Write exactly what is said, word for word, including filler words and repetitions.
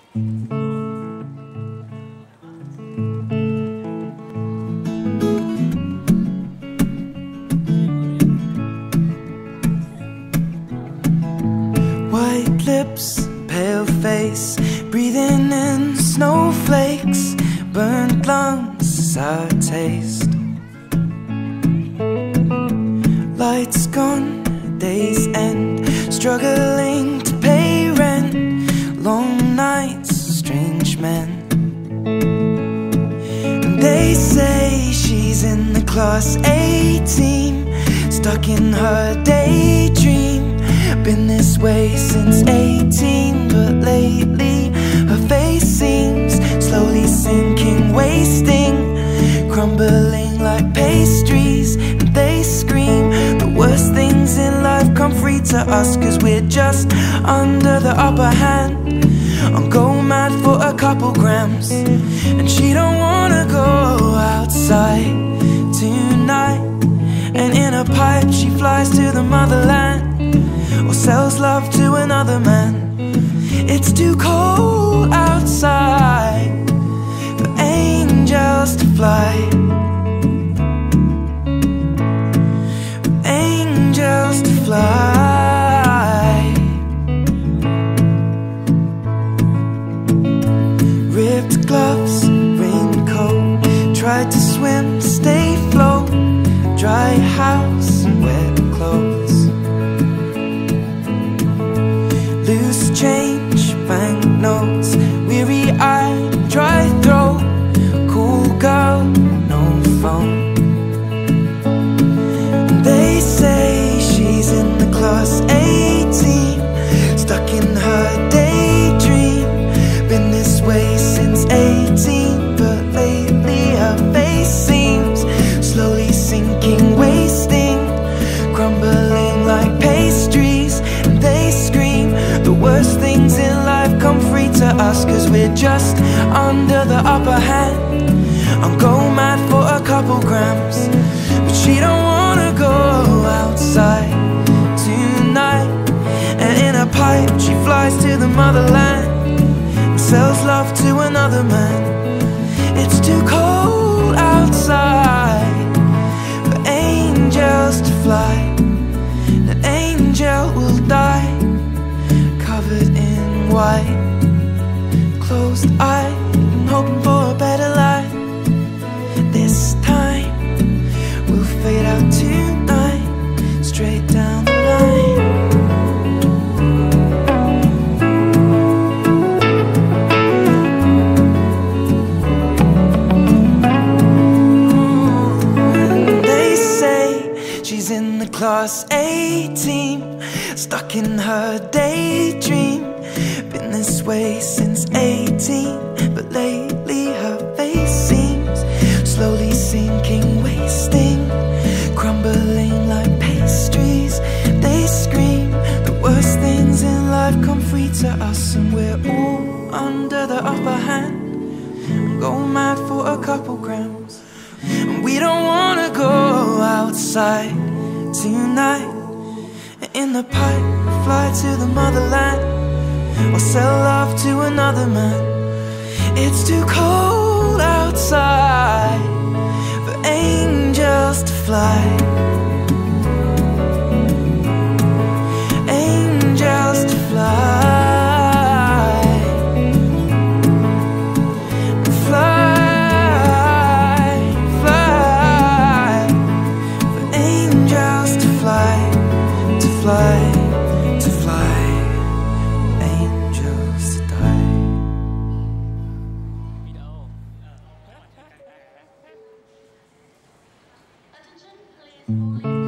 White lips, pale face, breathing in snowflakes, burnt lungs is our taste. Lights gone, days end, struggling to pay rent, long nights, strange men. And they say she's in the class A team, stuck in her daydream. Been this way since eighteen, but lately her face seems slowly sinking, wasting, crumbling like pastries. And they scream the worst things in life come free to us, cause we're just under the upper hand. I'm go mad for a couple grams, and she don't wanna go outside tonight. And in a pipe she flies to the motherland, or sells love to another man. It's too cold outside for angels to fly, for angels to fly. Ripped gloves, raincoat, tried to swim, stay afloat, dry house and wet clothes. Loose change, banknotes, weary-eyed, dry throat, cool girl, no phone. And they say she's in the class A team, stuck in her daydream. Been this way since eighteen, but lately her face seems slowly sinking, wasting, crumbling like pastries. And they scream the worst things in life come free to us, cause we're just under the upper hand. I'm go mad for a couple grams, but she don't wanna go outside tonight. And in a pipe she flies to the motherland, and sells love to another man. It's too cold outside for angels to fly. An angel will die, covered in white, closed eyed and hoping for a better life. This time we'll fade out tonight, straight down the line. And they say she's in the class A team, stuck in her daydream. Been this way since eighteen, but lately her face seems slowly sinking, wasting, crumbling like pastries. They scream the worst things in life come free to us, and we're all under the upper hand. I'm going mad for a couple grams, and we don't wanna go outside tonight. In the pipe, fly to the motherland, or sell love to another man. It's too cold outside for angels to fly, angels to fly, fly, fly, for angels to fly, to fly, to fly, angels to die. Attention, please.